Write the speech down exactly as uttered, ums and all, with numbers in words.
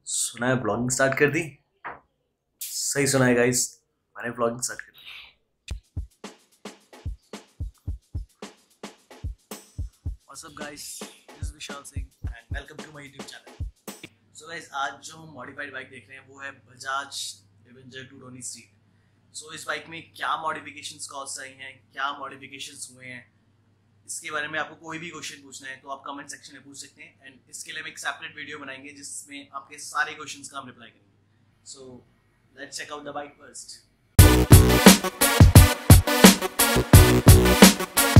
सुना है blogging start कर दी। सही सुना है गाइस, मैंने ब्लॉगिंग स्टार्ट कर दी। What's up guys, this is Vishal Singh and welcome to my YouTube channel. So guys, आज जो हम मॉडिफाइड बाइक देख रहे हैं वो है Bajaj Avenger two twenty street. So इस बाइक में क्या मॉडिफिकेशंस कॉस्ट आई हैं, क्या मॉडिफिकेशंस हुए हैं, इसके बारे में आपको कोई भी क्वेश्चन पूछना है तो आप कमेंट सेक्शन में पूछ सकते हैं। एंड इसके लिए हम एक सेपरेट वीडियो बनाएंगे जिसमें आपके सारे क्वेश्चंस का हम रिप्लाई करेंगे। So let's check out the bike first.